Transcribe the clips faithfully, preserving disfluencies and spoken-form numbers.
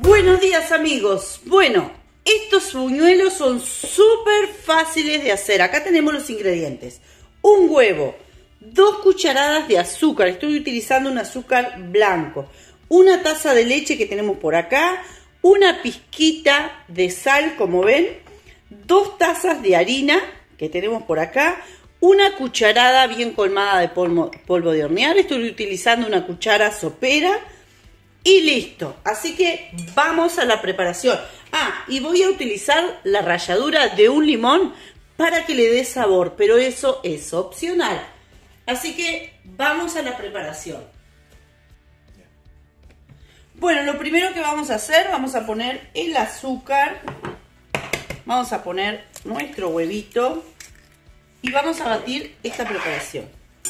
Buenos días, amigos. Bueno, estos buñuelos son súper fáciles de hacer. Acá tenemos los ingredientes: un huevo, dos cucharadas de azúcar, estoy utilizando un azúcar blanco, una taza de leche que tenemos por acá, una pizquita de sal, como ven, dos tazas de harina que tenemos por acá, una cucharada bien colmada de polvo, polvo de hornear, estoy utilizando una cuchara sopera y listo. Así que vamos a la preparación. Ah, y voy a utilizar la ralladura de un limón para que le dé sabor, pero eso es opcional. Así que vamos a la preparación. Bueno, lo primero que vamos a hacer, vamos a poner el azúcar, vamos a poner nuestro huevito y vamos a batir esta preparación.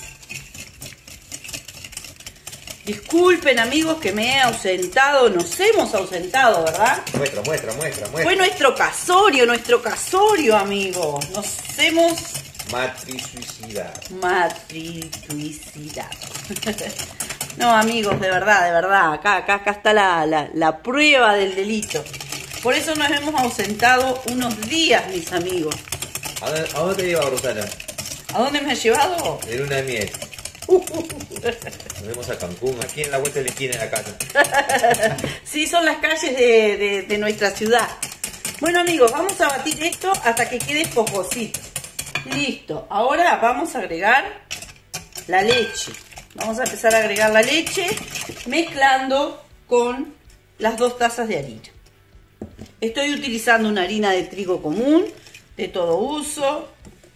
Disculpen, amigos, que me he ausentado, nos hemos ausentado, ¿verdad? Muestra, muestra, muestra, muestra. Fue nuestro casorio, nuestro casorio, amigos. Nos hemos... Matrisuicidad. Matrisuicidad. No, amigos, de verdad, de verdad. Acá, acá, acá está la, la, la prueba del delito. Por eso nos hemos ausentado unos días, mis amigos. ¿A dónde, a dónde te lleva, Rosana? ¿A dónde me ha llevado? De luna de miel. Uh, uh, uh. Nos vemos a Cancún, aquí en la vuelta de la esquina de la casa. Sí, son las calles de, de, de nuestra ciudad. Bueno, amigos, vamos a batir esto hasta que quede esponjosito. Listo. Ahora vamos a agregar la leche. Vamos a empezar a agregar la leche mezclando con las dos tazas de harina. Estoy utilizando una harina de trigo común, de todo uso.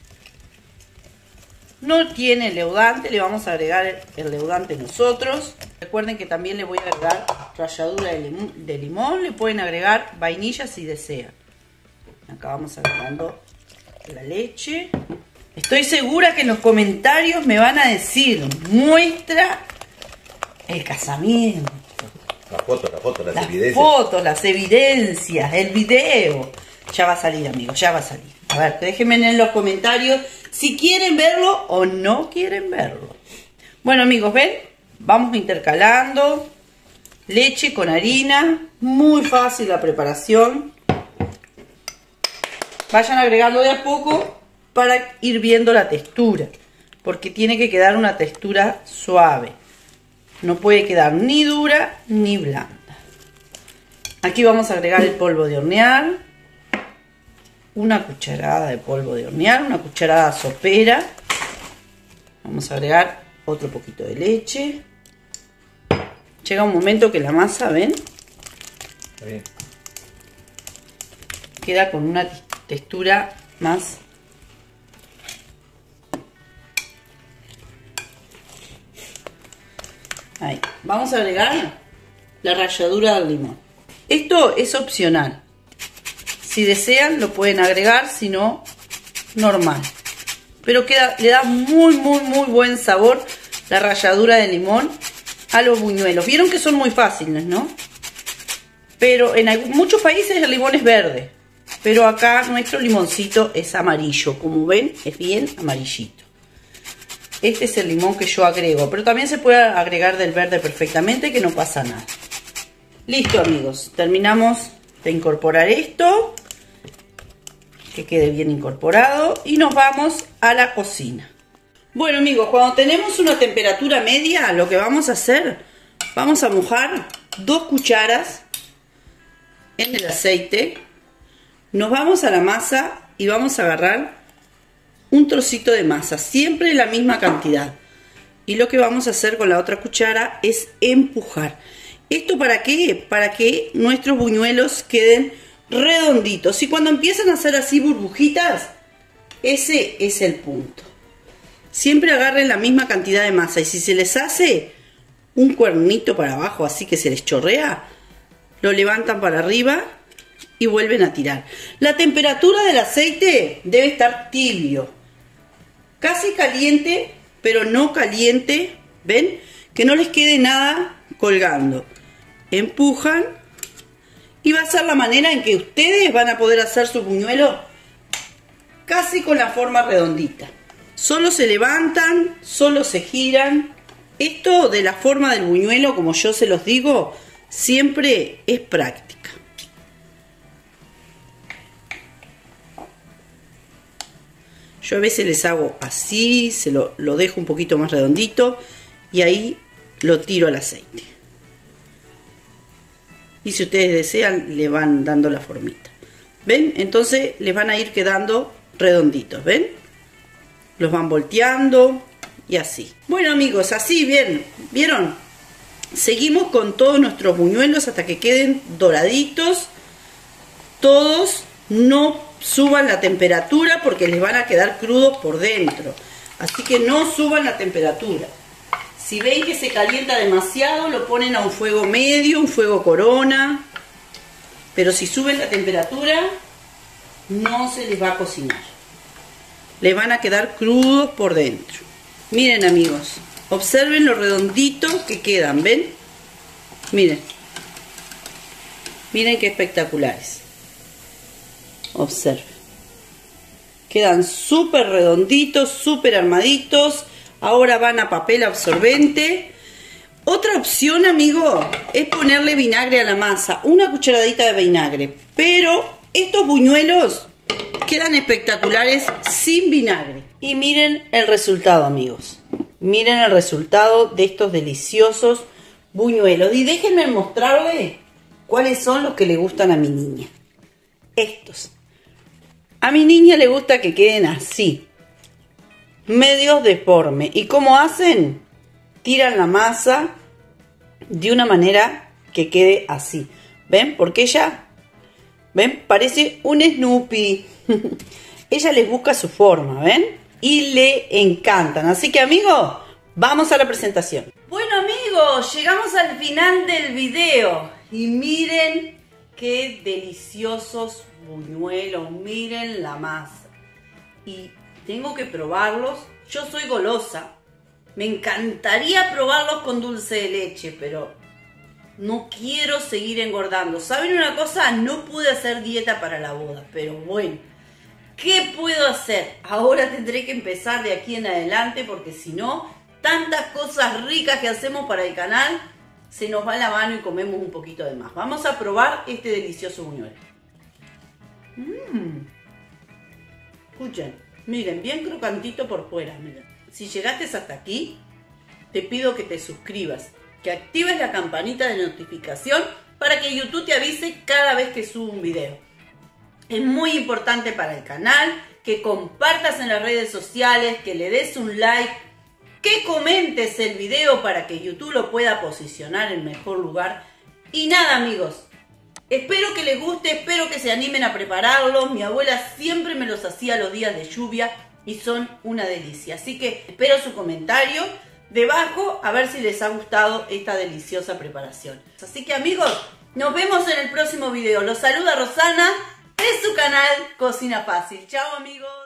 No tiene leudante, le vamos a agregar el leudante nosotros. Recuerden que también le voy a agregar ralladura de limón, de limón. Le pueden agregar vainilla si desean. Acá vamos agregando la leche. Estoy segura que en los comentarios me van a decir: muestra el casamiento. La foto, la foto, las, las evidencias. Las fotos, las evidencias, el video. Ya va a salir, amigos, ya va a salir. A ver, déjenme en los comentarios si quieren verlo o no quieren verlo. Bueno, amigos, ¿ven? Vamos intercalando leche con harina. Muy fácil la preparación. Vayan agregando de a poco para ir viendo la textura, porque tiene que quedar una textura suave. No puede quedar ni dura ni blanda. Aquí vamos a agregar el polvo de hornear. Una cucharada de polvo de hornear, una cucharada sopera. Vamos a agregar otro poquito de leche. Llega un momento que la masa, ¿ven? Está bien. Queda con una textura más ahí. Vamos a agregar la ralladura del limón. Esto es opcional. Si desean lo pueden agregar, si no, normal. Pero queda, le da muy, muy, muy buen sabor la ralladura de limón a los buñuelos. Vieron que son muy fáciles, ¿no? Pero en algún, muchos países el limón es verde. Pero acá nuestro limoncito es amarillo. Como ven, es bien amarillito. Este es el limón que yo agrego. Pero también se puede agregar del verde perfectamente, que no pasa nada. Listo, amigos. Terminamos de incorporar esto, que quede bien incorporado, y nos vamos a la cocina. Bueno, amigos, cuando tenemos una temperatura media, lo que vamos a hacer, vamos a mojar dos cucharas en el aceite. Nos vamos a la masa y vamos a agarrar un trocito de masa, siempre la misma cantidad, y lo que vamos a hacer con la otra cuchara es empujar. ¿Esto para qué? Para que nuestros buñuelos queden redonditos. Y cuando empiezan a hacer así burbujitas, ese es el punto. Siempre agarren la misma cantidad de masa. Y si se les hace un cuernito para abajo, así que se les chorrea, lo levantan para arriba y vuelven a tirar. La temperatura del aceite debe estar tibio. Casi caliente, pero no caliente. ¿Ven? Que no les quede nada colgando. Empujan y va a ser la manera en que ustedes van a poder hacer su buñuelo casi con la forma redondita. Solo se levantan, solo se giran. Esto de la forma del buñuelo, como yo se los digo, siempre es práctica. Yo a veces les hago así, se lo, lo dejo un poquito más redondito y ahí lo tiro al aceite. Y si ustedes desean, le van dando la formita. ¿Ven? Entonces les van a ir quedando redonditos, ¿ven? Los van volteando y así. Bueno amigos, así, bien, ¿vieron? Seguimos con todos nuestros buñuelos hasta que queden doraditos. Todos, no suban la temperatura porque les van a quedar crudos por dentro. Así que no suban la temperatura. Si ven que se calienta demasiado, lo ponen a un fuego medio, un fuego corona. Pero si suben la temperatura, no se les va a cocinar. Les van a quedar crudos por dentro. Miren amigos, observen lo redonditos que quedan, ¿ven? Miren. Miren qué espectaculares. Observen. Quedan súper redonditos, súper armaditos. Ahora van a papel absorbente. Otra opción, amigo, es ponerle vinagre a la masa. Una cucharadita de vinagre. Pero estos buñuelos quedan espectaculares sin vinagre. Y miren el resultado, amigos. Miren el resultado de estos deliciosos buñuelos. Y déjenme mostrarles cuáles son los que le gustan a mi niña. Estos. A mi niña le gusta que queden así. Medios deformes. ¿Y cómo hacen? Tiran la masa de una manera que quede así. ¿Ven? Porque ella, ¿ven? Parece un Snoopy. Ella les busca su forma, ¿ven? Y le encantan. Así que, amigos, vamos a la presentación. Bueno, amigos, llegamos al final del video. Y miren qué deliciosos buñuelos. Miren la masa. Y tengo que probarlos. Yo soy golosa. Me encantaría probarlos con dulce de leche, pero no quiero seguir engordando. ¿Saben una cosa? No pude hacer dieta para la boda, pero bueno, ¿qué puedo hacer? Ahora tendré que empezar de aquí en adelante porque si no, tantas cosas ricas que hacemos para el canal, se nos va la mano y comemos un poquito de más. Vamos a probar este delicioso buñuelo. Mmm. Escuchen, miren, bien crocantito por fuera, miren. Si llegaste hasta aquí, te pido que te suscribas, que actives la campanita de notificación para que YouTube te avise cada vez que subo un video. Es muy importante para el canal, que compartas en las redes sociales, que le des un like, que comentes el video para que YouTube lo pueda posicionar en mejor lugar. Y nada amigos, espero que les guste, espero que se animen a prepararlos. Mi abuela siempre me los hacía los días de lluvia y son una delicia. Así que espero su comentario debajo a ver si les ha gustado esta deliciosa preparación. Así que amigos, nos vemos en el próximo video. Los saluda Rosana de su canal Cocina Fácil. Chao amigos.